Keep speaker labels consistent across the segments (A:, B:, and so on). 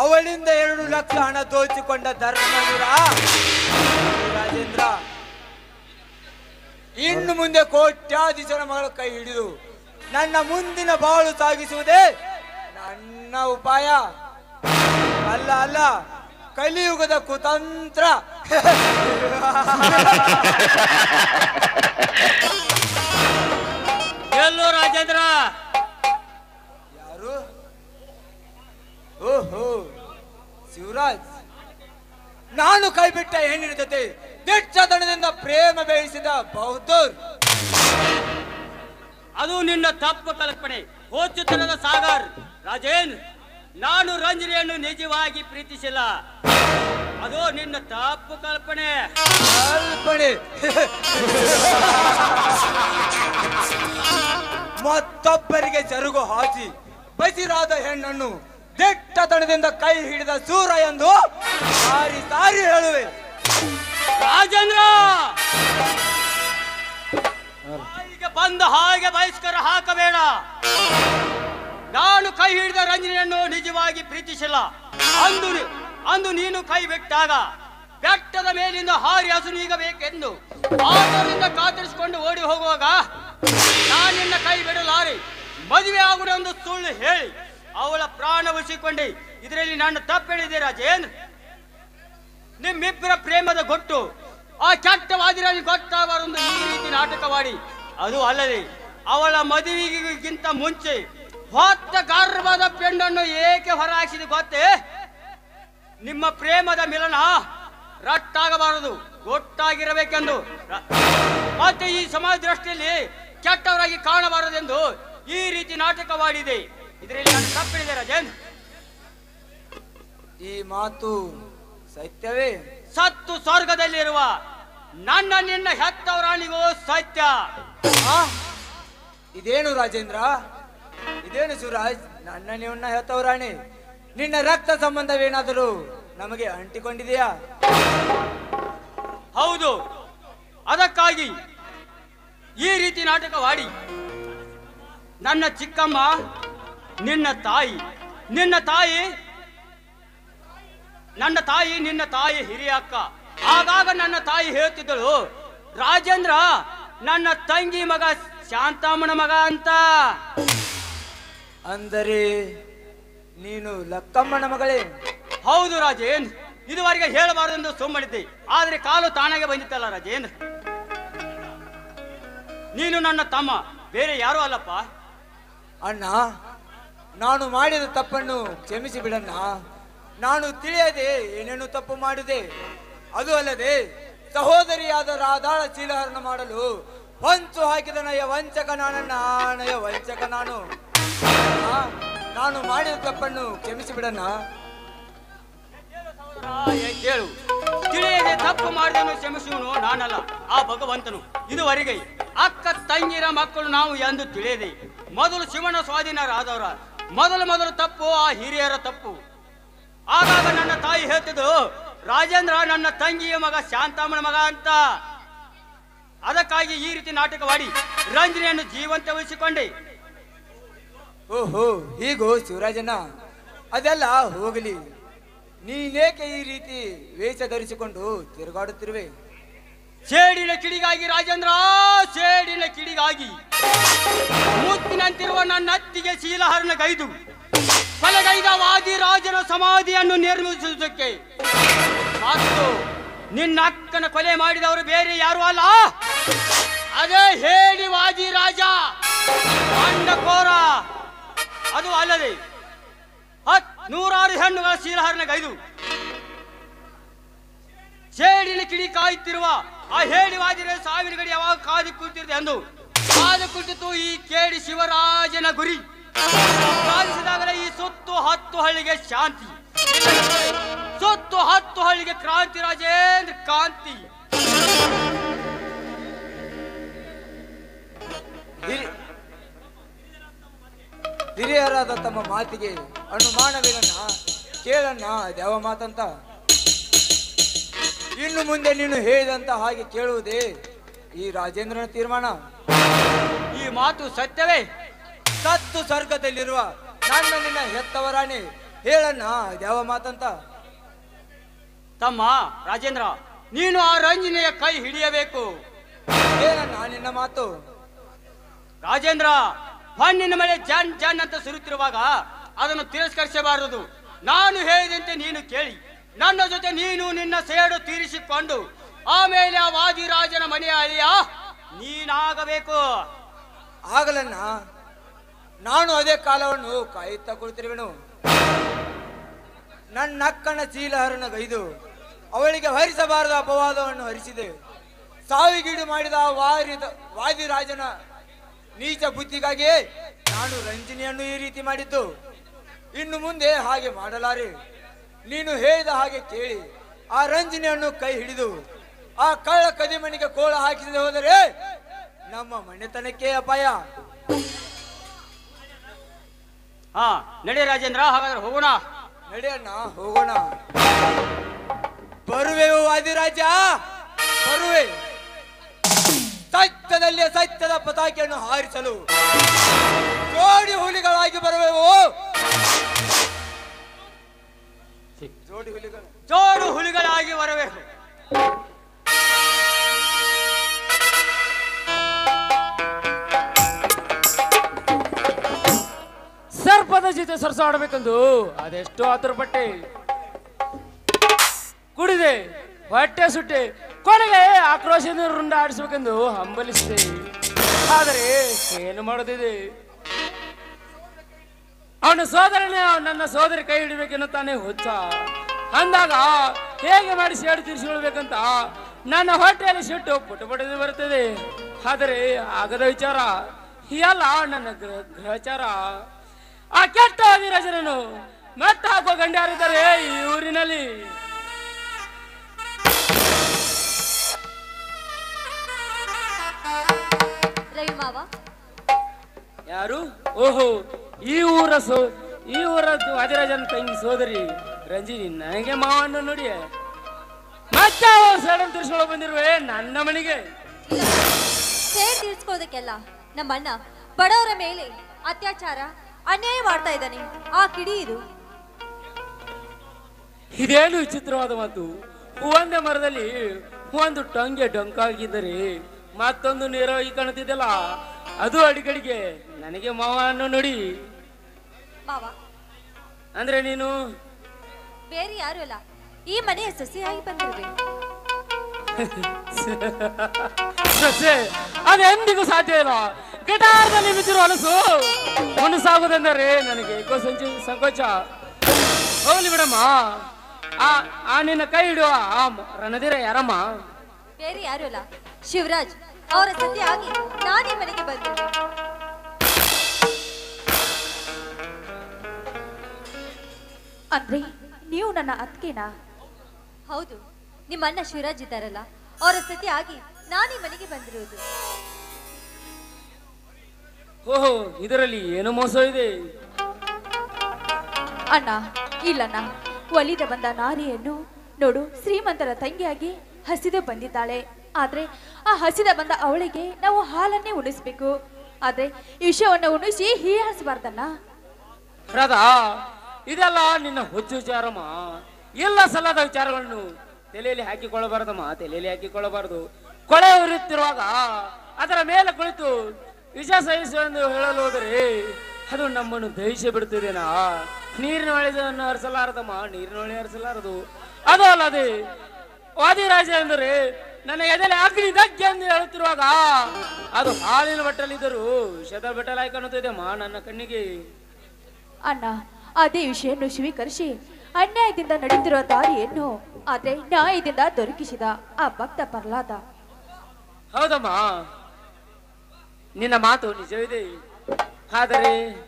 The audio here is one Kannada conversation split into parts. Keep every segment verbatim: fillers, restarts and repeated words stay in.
A: ಅವಳಿಂದ ಎರಡು ಲಕ್ಷ ಹಣ ದೋಚಿಕೊಂಡ ಧರ್ಮವೀರ ರಾಜೇಂದ್ರ ಇನ್ನು ಮುಂದೆ ಕೋಟ್ಯಾಧೀಶರ ಮಗಳ ಕೈ ಹಿಡಿದು ನನ್ನ ಮುಂದಿನ ಬಾಳು ಸಾಗಿಸುವುದೇ ನನ್ನ ಉಪಾಯ. ಅಲ್ಲ ಅಲ್ಲ ಕಲಿಯುಗದ ಕುತಂತ್ರ.
B: ಎಲ್ಲೋ ರಾಜೇಂದ್ರ?
A: ಯಾರು? ಓಹೋ ಶಿವರಾಜ್, ನಾನು ಕೈಬಿಟ್ಟ ಹೆಣ್ಣಿನ ಜೊತೆ ದಿಟ್ಟತನದಿಂದ ಪ್ರೇಮ ಬೇಯಿಸಿದ ಬೌದ್ಧರ್.
B: ಅದು ನಿನ್ನ ತಪ್ಪು ಕಲ್ಪನೆ, ಹೋಚುತನದ ಸಾಗರ್. ರಾಜೇಂದ್ರ, ನಾನು ರಂಜನಿಯನ್ನು ನಿಜವಾಗಿ ಪ್ರೀತಿಸಿಲ್ಲ, ಅದು ನಿನ್ನ ತಪ್ಪು ಕಲ್ಪನೆ.
A: ಕಲ್ಪನೆ ಮತ್ತೊಬ್ಬರಿಗೆ ಜರುಗು ಹಾಕಿ ಬಸಿರಾದ ಹೆಣ್ಣನ್ನು ದಿಟ್ಟತನದಿಂದ ಕೈ ಹಿಡಿದ ಸೂರ ಎಂದು ಸಾರಿ ಸಾರಿ ಹೇಳುವೆ.
B: ರಾಜೇಂದ್ರ, ಬಾಯಿಗೆ ಬಂದ ಹಾಗೆ ಬಹಿಷ್ಕಾರ ಹಾಕಬೇಡ. ನಾನು ಕೈ ಹಿಡಿದ ರಂಜನಿಯನ್ನು ನಿಜವಾಗಿ ಪ್ರೀತಿಸಿಲ್ಲ. ಅಂದು ಅಂದು ನೀನು ಕೈ ಬಿಟ್ಟಾಗ ಬೆಟ್ಟದ ಮೇಲಿಂದ ಹಾರಿ ಹಸುನೀಗಬೇಕೆಂದು ಆತರಿಂದ ಕಾತರಿಸಿಕೊಂಡು ಓಡಿ ಹೋಗುವಾಗ ನಾನು ನಿನ್ನ ಕೈ ಬಿಡಲಾರೆ. ಮದುವೆ ಆಗುವುದೊಂದು ಸುಳ್ಳು ಹೇಳಿ ಅವಳ ಪ್ರಾಣ ಉಳಿಸಿಕೊಂಡೆ. ಇದರಲ್ಲಿ ನನ್ನ ತಪ್ಪೆಳಿದೆ ರಾಜೇಂದ್ರ. ನಿಮ್ಮಿಬ್ಬರ ಪ್ರೇಮದ ಗೊಟ್ಟು ಆ ಕೆಟ್ಟವಾದಿರಲ್ಲಿ ಗೊತ್ತಾಗಬಾರದು ಈ ರೀತಿ ನಾಟಕವಾಡಿ. ಅದು ಅಲ್ಲದೆ ಅವಳ ಮದುವೆಗಿಂತ ಮುಂಚೆ ಹೊತ್ತ ಗರ್ಭದ ಪೆಣ್ಣನ್ನು ಏಕೆ ಹೊರಹಾಕಿದೆ ಗೊತ್ತೇ? ನಿಮ್ಮ ಪ್ರೇಮದ ಮಿಲನ ರಟ್ಟಾಗಬಾರದು, ಗೊಟ್ಟಾಗಿರಬೇಕೆಂದು, ಮತ್ತೆ ಈ ಸಮಾಜ ದೃಷ್ಟಿಯಲ್ಲಿ ಕೆಟ್ಟವರಾಗಿ ಕಾಣಬಾರದೆಂದು ಈ ರೀತಿ ನಾಟಕವಾಡಿದೆ. ಇದರಲ್ಲಿ ನಾನು ತಪ್ಪಿದೆ ರಾಜೇಂದ್ರ.
A: ಈ ಮಾತು ಸತ್ಯವೇ?
B: ಸತ್ತು ಸ್ವರ್ಗದಲ್ಲಿರುವ ನನ್ನ ನಿನ್ನ ಹೆತ್ತವರಾಣಿಗೂ ಸತ್ಯ.
A: ಇದೇನು ರಾಜೇಂದ್ರ, ಇದೇನು ಶಿವರಾಜ್? ನನ್ನ ನಿನ್ನ ಹೆತ್ತವರಾಣಿ, ನಿನ್ನ ರಕ್ತ ಸಂಬಂಧವೇನಾದರೂ ನಮಗೆ ಅಂಟಿಕೊಂಡಿದೆಯಾ?
B: ಹೌದು, ಅದಕ್ಕಾಗಿ ಈ ರೀತಿ ನಾಟಕವಾಡಿ ನನ್ನ ಚಿಕ್ಕಮ್ಮ ನಿನ್ನ ತಾಯಿ, ನಿನ್ನ ತಾಯಿ ನನ್ನ ತಾಯಿ ನಿನ್ನ ತಾಯಿ ಹಿರಿಯ ಅಕ್ಕ. ಆಗಾಗ ನನ್ನ ತಾಯಿ ಹೇಳ್ತಿದ್ದಳು, ರಾಜೇಂದ್ರ ನನ್ನ ತಂಗಿ ಮಗ ಶಾಂತಮ್ಮನ ಮಗ ಅಂತ.
A: ಅಂದರೆ ನೀನು ಲಕ್ಕಮ್ಮನ ಮಗಳೇ?
B: ಹೌದು ರಾಜೇಂದ್ರ, ಇದುವರೆಗೆ ಹೇಳಬಾರದೆಂದು ಸುಮ್ಮನಿದ್ದೆ, ಆದ್ರೆ ಕಾಲು ತಾನಾಗೆ ಬಂದಿತ್ತಲ್ಲ ರಾಜೇಂದ್ರ. ನೀನು ನನ್ನ ತಮ್ಮ, ಬೇರೆ ಯಾರು ಅಲ್ಲಪ್ಪ.
A: ಅಣ್ಣ, ನಾನು ಮಾಡಿದ ತಪ್ಪನ್ನು ಕ್ಷಮಿಸಿ ಬಿಡಣ್ಣ. ನಾನು ತಿಳಿಯದೆ ಏನೇನು ತಪ್ಪು ಮಾಡಿದೆ. ಅದು ಅಲ್ಲದೆ ಸಹೋದರಿಯಾದ ರಾಧಾಳ ಚೀಲಹರಣ ಮಾಡಲು ಹೊಂಚು ಹಾಕಿದ ನಯ ವಂಚಕ ನಾನಣ್ಣ, ನಯ ವಂಚಕ ನಾನು. ನಾನು ಮಾಡಿದ ತಪ್ಪನ್ನು ಕ್ಷಮಿಸಿ ಬಿಡಣ್ಣ.
B: ಹೇಳು, ತಿಳಿಯದೆ ತಪ್ಪು ಮಾಡಿದನು ಕ್ಷಮಿಸುವನು ನಾನಲ್ಲ, ಆ ಭಗವಂತನು. ಇದುವರೆಗೆ ಅಕ್ಕ ತಂಗಿರ ಮಕ್ಕಳು ನಾವು ಎಂದು ತಿಳಿಯದೆ ಮೊದಲು ಶಿವನ ಸ್ವಾಧೀನರಾದವರ ಮೊದಲು ಮೊದಲು ತಪ್ಪು ಆ ಹಿರಿಯರ ತಪ್ಪು. ಆಗಾಗ ನನ್ನ ತಾಯಿ ಹೇಳ್ತಿದ್ದು, ರಾಜೇಂದ್ರ ನನ್ನ ತಂಗಿಯ ಮಗ ಶಾಂತಮ್ಮನ ಮಗ ಅಂತ. ಅದಕ್ಕಾಗಿ ಈ ರೀತಿ ನಾಟಕವಾಡಿ ರಂಜನಿಯನ್ನು ಜೀವಂತ ಉಳಿಸಿಕೊಂಡೆ.
A: ಓಹೋ, ಹೀಗೋ ಶಿವರಾಜನ? ಅದೆಲ್ಲ ಹೋಗಲಿ, ನೀನೇಕೆ ಈ ರೀತಿ ವೇಷ ಧರಿಸಿಕೊಂಡು ತಿರುಗಾಡುತ್ತಿರುವೆ?
B: ಸೇಡಿನ ಕಿಡಿಗಾಗಿ ರಾಜೇಂದ್ರ, ಸೇಡಿನ ಕಿಡಿಗಾಗಿ ಮುತ್ತಿನಂತಿರುವ ನನ್ನ ಅತ್ತಿಗೆ ಶೀಲಹರಣ ಗೈದು ಕೊಲೆಗೈದ ವಾದಿ ರಾಜನ ಸಮಾಧಿಯನ್ನು ನಿರ್ಮಿಸುವುದಕ್ಕೆ ಮತ್ತು ನಿನ್ನ ಅಕ್ಕನ ಕೊಲೆ ಮಾಡಿದವರು ಬೇರೆ ಯಾರು ಅಲ್ಲ, ಅದೇ ಹೇಳಿ ವಾದಿ ರಾಜ ಅಂಡಕೋರ. ಅದು ಅಲ್ಲದೆ ಹತ್ ನೂರಾರು ಹೆಣ್ಣುಗಳ ಶೀಲಹರಣಗೈದು ಸೇಡಿನ ಕಿಡಿ ಕಾಯುತ್ತಿರುವ ಆ ಹೇಳಿ ವಾದಿರ ಸಾವಿರ ಗಡಿ ಯಾವಾಗ ಕಾದು ಕುಳಿತಿರುತ್ತೆ ಎಂದು ಕಾದು ಕುಳಿತಿತ್ತು ಈ ಕೇಳಿ ಶಿವರಾಜನ ಗುರಿ. ಸಾಧಿಸಿದಾಗಲೇ ಈ ಸುತ್ತು ಹತ್ತು ಹಳ್ಳಿಗೆ ಶಾಂತಿ, ಸುತ್ತು ಹತ್ತು ಹಳ್ಳಿಗೆ ಕ್ರಾಂತಿ. ರಾಜೇಂದ್ರ ಕಾಂತಿ.
A: ಹಿರಿಯರಾದ ತಮ್ಮ ಮಾತಿಗೆ ಅನುಮಾನವೇನಣ್ಣ? ಕೇಳಣ್ಣ, ಅದ್ಯಾವ ಮಾತಂತ? ಇನ್ನು ಮುಂದೆ ನೀನು ಹೇಳಿದಂತ ಹಾಗೆ ಕೇಳುವುದೇ ಈ ರಾಜೇಂದ್ರನ ತೀರ್ಮಾನ.
B: ಈ ಮಾತು ಸತ್ಯವೇ?
A: ಸತ್ತು ಸ್ವರ್ಗದಲ್ಲಿರುವ ನನ್ನ ನಿನ್ನ ಹೆತ್ತವರಾಣಿ ಹೇಳಣ್ಣ ಯಾವ ಮಾತಂತ.
B: ತಮ್ಮ ರಾಜೇಂದ್ರ, ನೀನು ಆ ರಂಜನಿಯ ಕೈ ಹಿಡಿಯಬೇಕು.
A: ಹೇಳಣ್ಣ ನಿನ್ನ ಮಾತು.
B: ರಾಜೇಂದ್ರ, ಹಣ್ಣಿನ ಮೇಲೆ ಜನ್ ಜನ್ ಅಂತ ಸುರುತ್ತಿರುವಾಗ ಅದನ್ನು ತಿರಸ್ಕರಿಸಬಾರದು. ನಾನು ಹೇಳಿದಂತೆ ನೀನು ಕೇಳಿ ನನ್ನ ಜೊತೆ ನೀನು ನಿನ್ನ ಸೇಡು ತೀರಿಸಿಕೊಂಡು ಆಮೇಲೆ ಆ ವಾದಿರಾಜನ ಮನೆಯ ಅಳಿಯ ನೀನಾಗಬೇಕು.
A: ಆಗಲನ್ನ ನಾನು ಅದೇ ಕಾಲವನ್ನು ಕಾಯುತ್ತಾ ಕುಳಿತಿರುವೆನು. ನನ್ನ ಅಕ್ಕನ ಚೀಲಹರಣ ಗೈದು ಅವಳಿಗೆ ಹರಿಸಬಾರದ ಅಪವಾದವನ್ನು ಹರಿಸಿದೆ. ಸಾವಿಗೀಡು ಮಾಡಿದ ಆ ವಾರಿದ ವಾದಿರಾಜನ ನೀಚ ಬುದ್ಧಿಗಾಗಿ ನಾನು ರಂಜನಿಯನ್ನು ಈ ರೀತಿ ಮಾಡಿದ್ದು. ಇನ್ನು ಮುಂದೆ ಹಾಗೆ ಮಾಡಲಾರೆ. ನೀನು ಹೇಳಿದ ಹಾಗೆ ಕೇಳಿ ಆ ರಂಜನಿಯನ್ನು ಕೈ ಹಿಡಿದು ಆ ಕಳ್ಳ ಕದಿಮನಿಗೆ ಕೋಳ ಹಾಕಿಸದೆ ಹೋದರೆ ನಮ್ಮ ಮನೆತನಕ್ಕೆ ಅಪಾಯ.
B: ಹಾ ನಡಿ ರಾಜೇಂದ್ರ, ಹಾಗಾದ್ರೆ ಹೋಗೋಣ.
A: ನಡೆಯಣ್ಣ ಹೋಗೋಣ. ಬರುವೆವು ವಾದಿರಾಜ, ಬರುವೆ. ಸತ್ಯದಲ್ಲಿ ಸತ್ಯದ ಪತಾಕೆಯನ್ನು ಹಾರಿಸಲು ಜೋಡಿ ಹುಲಿಗಳಾಗಿ ಬರುವೆವು. ಜೋಡಿ ಹುಲಿಗಳು
B: ಜೋಡು ಹುಲಿಗಳಾಗಿ ಬರಬೇಕು.
C: ಸರ್ಪದ ಜೊತೆ ಸರಸಾಡಬೇಕೆಂದು ಅದೆಷ್ಟೋ ಆತುರ ಪಟ್ಟೆ, ಕುಡಿದೆ, ಹೊಟ್ಟೆ ಸುಟ್ಟೆ, ಕೊನೆಗೆ ಆಕ್ರೋಶದಿಂದ ರುಂಡ ಆಡಿಸ್ಬೇಕೆಂದು ಹಂಬಲಿಸಿದೆ. ಆದರೆ ಏನು ಮಾಡೋದಿದೆ? ಅವನ ಸೋದರನೇ ನನ್ನ ಸೋದರಿ ಕೈ ಹಿಡಿಬೇಕೆನ್ನುತ್ತಾನೆ ಹುಚ್ಚ. ಅಂದಾಗ ಹೇಗೆ ಮಾಡಿ ಸೇಡು ತೀರಿಸಿಕೊಳ್ಬೇಕಂತ ನನ್ನ ಹೊಟ್ಟೆಯಲ್ಲಿ ಸಿಟ್ಟು ಪುಟ ಪುಟದಿಂದ ಬರುತ್ತದೆ. ಆದರೆ ಆಗದ ವಿಚಾರ ಎಲ್ಲ ನನ್ನ ಗ್ರಹ ಗ್ರಹಚಾರ. ಆ ಕೆಟ್ಟ ವಾದಿರಾಜನನ್ನು ಮೆಟ್ಟ ಹಾಕುವ ಗಂಡ್ಯಾರಿದ್ದಾರೆ ಈ ಊರಿನಲ್ಲಿ.
D: ರವಿ ಮಾವ
C: ಯಾರು? ಓಹೋ, ಈ ಊರ ಸೋ ಈ ಊರ ವಾದಿರಾಜನ ತಂಗಿ ಸೋದರಿ ರಂಜಿನಿ ನನಗೆ ಮಾವನ್ನು ನೋಡಿ ಮತ್ತೆ ಸಡನ್ ತಿರ್ಸ್ಕೊಳ್ಳೋ ಬಂದಿರುವೆ ನನ್ನ ಮನೆಗೆ.
D: ಸೇಡ್ ತೀರ್ಸ್ಕೋದಕ್ಕೆಲ್ಲ ನಮ್ಮಣ್ಣ ಬಡವರ ಮೇಲೆ ಅತ್ಯಾಚಾರ ಅನ್ಯಾಯ ಮಾಡ್ತಾ ಇದ್ದಾನೆ. ಆ ಕಿಡಿ ಇದು.
C: ಇದೇನು ವಿಚಿತ್ರವಾದ ಮಾತು. ಒಂದೇ ಮರದಲ್ಲಿ ಒಂದು ಟೊಂಗೆ ಡೊಂಕಾಗಿದ್ದರೆ ಮತ್ತೊಂದು ನೇರವಾಗಿ ಕಾಣುತ್ತಿದ್ದಲ್ಲ, ಅದು ಅಡಿಗಡಿಗೆ ನನಗೆ ಮಾವನ್ನು ನೋಡಿ.
D: ಮಾವ
C: ಅಂದ್ರೆ ನೀನು
D: ಬೇರೆ ಯಾರು ಅಲ್ಲ, ಈ ಮನೆಯ ಸೊಸೆಯಾಗಿ ಬಂದಿರುವೆ.
C: ಸೊಸೆ ಅದೆಂದಿಗೂ ಸಾಧ್ಯ ಇಲ್ಲ. ಗಿಟಾರದಲ್ಲಿ ಬಿದ್ದಿರುವ ಹೊಲಸು ಮುನಸಾಗುವುದೆಂದರೆ ನನಗೆ ಏಕೋ ಸಂಚು ಸಂಕೋಚ. ಹೋಗ್ಲಿ ಬಿಡಮ್ಮ. ಆ ಆ ನಿನ್ನ ಕೈ ಹಿಡುವ ಆ ರಣಧೀರ ಯಾರಮ್ಮ?
D: ಬೇರೆ ಯಾರು ಅಲ್ಲ, ಶಿವರಾಜ್. ಅವರ ಸತ್ಯ ಆಗಿ ನಾನೇ ಮನೆಗೆ ಬಂದಿರುವೆ.
E: ಅಂದ್ರೆ ನೀವು ನನ್ನ ಅತ್ತಿಗೆನಾ?
D: ಹೌದು, ನಿಮ್ಮ ಅಣ್ಣ ಶಿವರಾಜ್ ಇದ್ದಾರಲ್ಲ, ಅವರ ಸತ್ಯ ಆಗಿ ನಾನೇ ಮನೆಗೆ ಬಂದಿರುವುದು.
C: ಓಹೋ, ಇದರಲ್ಲಿ ಏನು ಮೋಸ ಇದೆ?
E: ಅಣ್ಣ ಇಲ್ಲಣ್ಣ, ಒಲಿದ ಬಂದ ನಾರಿಯನ್ನು ನೋಡು ಶ್ರೀಮಂತರ ತಂಗಿಯಾಗಿ ಹಸಿದು ಬಂದಿದ್ದಾಳೆ. ಆದ್ರೆ ಆ ಹಸಿದ ಬಂದ ಅವಳಿಗೆ ನಾವು ಹಾಲನ್ನೇ ಉಣಿಸ್ಬೇಕು. ಆದ್ರೆ ವಿಷವನ್ನು ಉಣಿಸಿ ಹೀಯಾಳಿಸಬಾರ್ದಣ್ಣ.
C: ರಾಧಾ, ಇದೆಲ್ಲ ನಿನ್ನ ಹುಚ್ಚು ವಿಚಾರಮ್ಮ. ಎಲ್ಲ ಸಲ್ಲದ ವಿಚಾರಗಳನ್ನು ತಲೆಯಲ್ಲಿ ಹಾಕಿಕೊಳ್ಳಬಾರದಮ್ಮ, ತಲೆಯಲ್ಲಿ ಹಾಕಿಕೊಳ್ಳಬಾರದು. ಕೊಳೆ ಉರಿಯುತ್ತಿರುವಾಗ ಅದರ ಮೇಲೆ ಕುಳಿತು ವಿಷ ಸಹಿಸು ಎಂದು ಹೇಳಲು ಹೋದರೆ ಅದು ನಮ್ಮನ್ನು ದಹಿಸಿ ಬಿಡುತ್ತಿದ್ದೇನಾ? ನೀರಿನ ಹೊಳೆಯನ್ನು ಹರಿಸಲಾರದಮ್ಮ, ನೀರಿನ ಹೊಳೆ ಹರಿಸಲಾರದು. ಅದು ಅಲ್ಲದೆ ವಾದಿರಾಜ ಎಂದರೆ ನನ್ನ ಎದೆಲೆ ಅಗ್ನಿ ದಗ್ಗೆ ಎಂದು ಹೇಳುತ್ತಿರುವಾಗ ಅದು ಹಾಲಿನ ಬಟ್ಟಲಿದ್ದರೂ ವಿಷದ ಬಟ್ಟಲಾಗಿ ಕಾಣುತ್ತಿದೆಯಮ್ಮ ನನ್ನ ಕಣ್ಣಿಗೆ.
E: ಅಣ್ಣ, ಅದೇ ವಿಷಯನ್ನು ಸ್ವೀಕರಿಸಿ ಅನ್ಯಾಯದಿಂದ ನಡೆಯುತ್ತಿರುವ ದಾರಿಯನ್ನು ಆದ್ರೆ ನ್ಯಾಯದಿಂದ ದೊರಕಿಸಿದ ಆ ಭಕ್ತ ಪ್ರಹ್ಲಾದ.
C: ಹೌದಮ್ಮ, ನಿನ್ನ ಮಾತು ನಿಜವಿದೆ. ಆದರೆ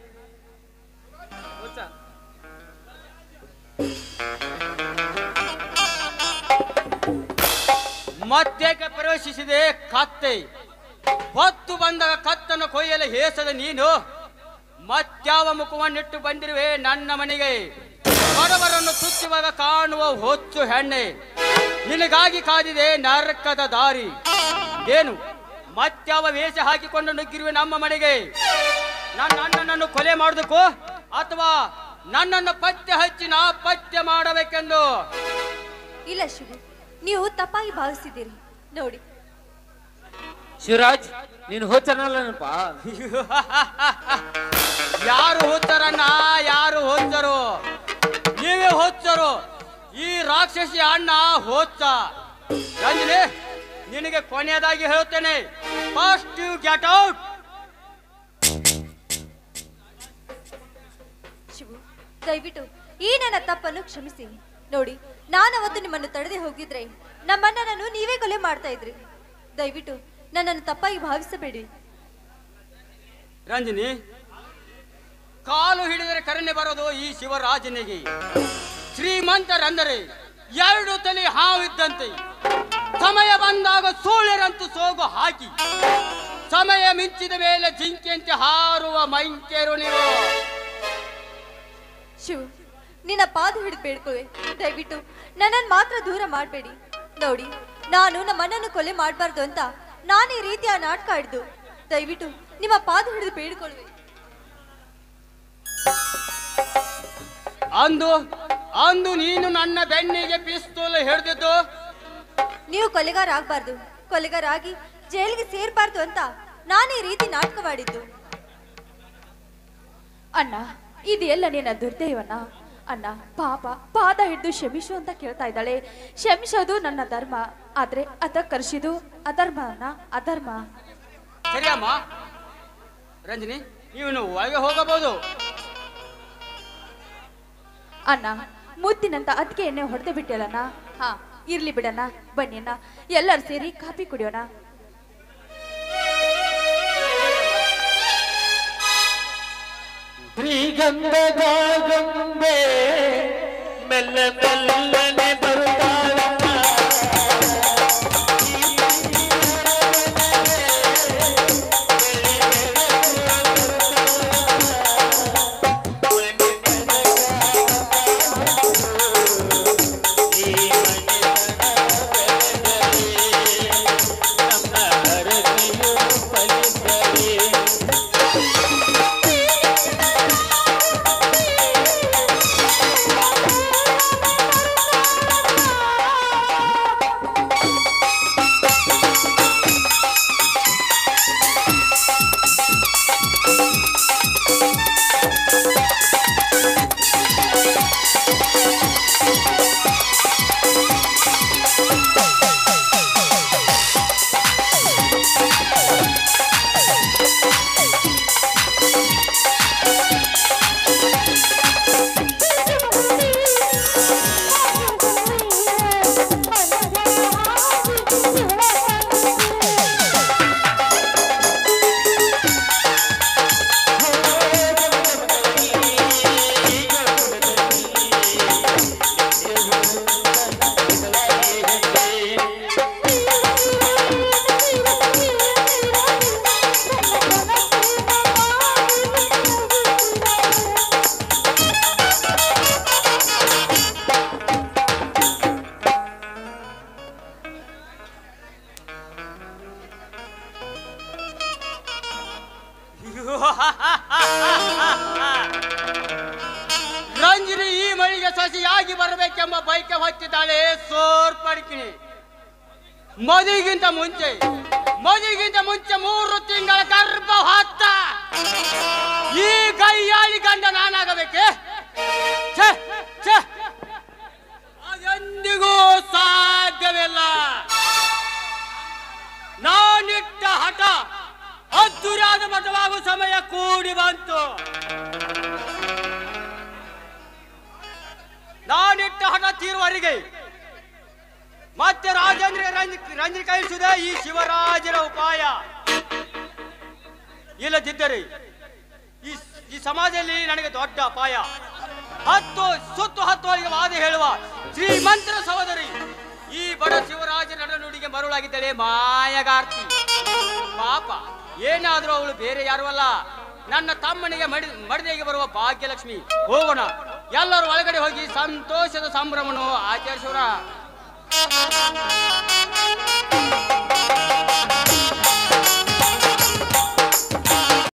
B: ಮಧ್ಯಕ್ಕೆ ಪ್ರವೇಶಿಸಿದೆ ಕತ್ತೆ. ಹೊತ್ತು ಬಂದಾಗ ಕತ್ತನ್ನು ಕೊಯ್ಯಲು ಹೇಸದ ನೀನು ಮತ್ಯಾವ ಮುಖವನ್ನಿಟ್ಟು ಬಂದಿರುವೆ ನನ್ನ ಮನೆಗೆ. ಬಡವರನ್ನು ತುಚ್ಚುವಾಗ ಕಾಣುವ ಹೊಚ್ಚು ಹೆಣ್ಣೆ, ನಿನಗಾಗಿ ಕಾದಿದೆ ನರಕದ ದಾರಿ. ಏನು ಮತ್ಯಾವ ವೇಷ ಹಾಕಿಕೊಂಡು ನುಗ್ಗಿರುವೆ ನಮ್ಮ ಮನೆಗೆ? ನನ್ನ ಅಣ್ಣನನ್ನು ಕೊಲೆ ಮಾಡೋದಕ್ಕೋ ಅಥವಾ ನನ್ನನ್ನು ಪತ್ತೆ ಹಚ್ಚಿ ನಾ ಪತ್ತೆ ಮಾಡಬೇಕೆಂದು.
D: ಇಲ್ಲ ಶಿವು, ನೀವು ತಪ್ಪಾಗಿ ಭಾವಿಸಿದ್ದೀರಿ. ನೋಡಿ
C: ಶಿವರಾಜ್, ನೀನು ಹುಚ್ಚನಲ್ಲನಪ್ಪ.
B: ಯಾರು ಹುಚ್ಚರನ್ನ, ಯಾರು ಹುಚ್ಚರು? ನೀವೇ ಹುಚ್ಚರು. ಈ ರಾಕ್ಷಸಿ ಅಣ್ಣ ಹುಚ್ಚ. ರಂಜನಿ, ನಿನಗೆ ಕೊನೆಯದಾಗಿ ಹೇಳುತ್ತೇನೆ, first you get out.
D: Shivu, ದಯವಿಟ್ಟು ಈ ನನ್ನ ತಪ್ಪನ್ನು ಕ್ಷಮಿಸಿ. ನೋಡಿ, ನಾನವತ್ತು ನಿಮ್ಮನ್ನು ತಡೆದೇ ಹೋಗಿದ್ರೆ ನಮ್ಮಣ್ಣನನ್ನು ನೀವೇ ಕೊಲೆ ಮಾಡ್ತಾ ಇದ್ರಿ. ದಯವಿಟ್ಟು ನನ್ನನ್ನು ತಪ್ಪಾಗಿ ಭಾವಿಸಬೇಡಿ.
B: ರಂಜನಿ, ಕಾಲು ಹಿಡಿದರೆ ಕರುಣೆ ಬರೋದು ಈ ಶಿವರಾಜನಿಗೆ. ಶ್ರೀಮಂತರಂದರೆ ಎರಡು ತಲೆ ಹಾವಿದ್ದಂತೆ, ಸಮಯ ಬಂದಾಗ ಸೂಳೆರಂತೂ ಸೋಗು ಹಾಕಿ, ಸಮಯ ಮಿಂಚಿದ ಮೇಲೆ ಜಿಂಕೆಂತೆ ಹಾರುವ ಮೈಂಕೇರು ನೀವು.
D: ಶಿವ್, ನಿನ್ನ ಪಾದ ಹಿಡಿದು ಬೇಡ್ಕೊಳ್ಳೆ. ದಯವಿಟ್ಟು ನನ್ನನ್ನು ಮಾತ್ರ ದೂರ ಮಾಡಬೇಡಿ. ನೋಡಿ, ನಾನು ನಮ್ಮಣ್ಣನ್ನು ಕೊಲೆ ಮಾಡಬಾರ್ದು ಅಂತ ನಾನು ಈ ರೀತಿಯ ನಾಟಕ ಆಡಿದ್ದು. ದಯವಿಟ್ಟು ನಿಮ್ಮ ಪಾದ ಹಿಡಿದು ಬೇಡಿಕೊಳ್ಳುವೆ.
B: ಅಂದು ಅಂದು ನೀನು ನನ್ನ ಬೆನ್ನಿಗೆ ಪಿಸ್ತೂಲ್ ಹಿಡಿದಿದ್ದು
D: ನೀವು ಕೊಲೆಗಾರ ಆಗ್ಬಾರ್ದು, ಕೊಲೆಗಾರ ಆಗಿ ಜೈಲಿಗೆ ಸೇರ್ಬಾರ್ದು ಅಂತ ನಾನು ಈ ರೀತಿ ನಾಟಕ ಮಾಡಿದ್ದು.
E: ಅಣ್ಣ, ಇದೆಲ್ಲ ನಿನ್ನ ದುರ್ದೈವನ. ಅಣ್ಣ ಪಾಪ, ಪಾದ ಹಿಡಿದು ಕ್ಷಮಿಸು ಅಂತ ಕೇಳ್ತಾ ಇದ್ದಾಳೆ. ಕ್ಷಮಿಸೋದು ನನ್ನ ಧರ್ಮ, ಆದ್ರೆ ಅದ ಕರ್ಸಿದು ಅಧರ್ಮ ಅಣ್ಣ, ಅಧರ್ಮ.
B: ಸರಿಯಮ್ಮ. ರಂಜನಿ, ನೀನು ಒಳಗೆ ಹೋಗಬಹುದು.
E: ಅಣ್ಣ, ಮುತ್ತಿನಂತ ಅದಕ್ಕೆ ಎಣ್ಣೆ ಹೊಡೆದು ಬಿಟ್ಟಿಲ್ಲಣ್ಣ. ಹಾ, ಇರ್ಲಿ ಬಿಡಣ್ಣ. ಬನ್ನಿ ಅಣ್ಣ, ಎಲ್ಲರೂ ಸೇರಿ ಕಾಫಿ ಕುಡಿಯೋಣ.
C: ಶ್ರೀಗಂಧದ ಗೊಂಬೆ ಮೆಲ್ಲ ಮೆಲ್ಲನೆ ಬರುತ್ತಾಳಮ್ಮ.
B: ರಂಜನಿ ಈ ಮಳಿಗೆ ಸಸಿಯಾಗಿ ಬರಬೇಕೆಂಬ ಬೈಕೆ ಹೊತ್ತಿದ್ದಾಳೆ ಸೋರ್ಪಡಿಕಿಣಿ. ಮದುವೆಗಿಂತ ಮುಂಚೆ ಮದುವೆಗಿಂತ ಮುಂಚೆ ಮೂರು ತಿಂಗಳ ಗರ್ಭ ಹೊತ್ತ ಈ ಕೈಯಾಳಿ ಗಂಡ ನಾನಾಗಬೇಕೆ? ಅದೆಂದಿಗೂ ಸಾಧ್ಯವಿಲ್ಲ. ನಾನಿಟ್ಟ ಹಠ ಅದ್ದುರಾದ ಮಠವಾಗುವ ಸಮಯ ಕೂಡಿ ಬಂತು. ನಾನಿಟ್ಟ ಹಠ ತೀರುವವರೆಗೆ ಮತ್ತೆ ರಾಜೇಂದ್ರ ರಂಜನಿ ಕೈಸುವುದೇ ಈ ಶಿವರಾಜರ ಉಪಾಯ. ಇಲ್ಲದಿದ್ದರೆ ಈ ಈ ಸಮಾಜದಲ್ಲಿ ನನಗೆ ದೊಡ್ಡ ಅಪಾಯ. ಹತ್ತು ಸುತ್ತು ಹತ್ತು ಅವರಿಗೆ ವಾದ ಹೇಳುವ ಶ್ರೀಮಂತರ ಸಹೋದರಿ ಈ ಬಡ ಶಿವರಾಜ ನಡುನುಡಿಗೆ ಮರುಳಾಗಿದ್ದಾಳೆ ಮಾಯಗಾರ್ತಿ. ಪಾಪ, ಏನಾದರೂ ಅವಳು ಬೇರೆ ಯಾರು ಅಲ್ಲ, ನನ್ನ ತಮ್ಮನಿಗೆ ಮಡಿ ಮಡಿದೆಗೆ ಬರುವ ಭಾಗ್ಯಲಕ್ಷ್ಮಿ. ಹೋಗೋಣ, ಎಲ್ಲರೂ ಒಳಗಡೆ ಹೋಗಿ ಸಂತೋಷದ ಸಂಭ್ರಮವನ್ನು ಆಚರಿಸೋಣ.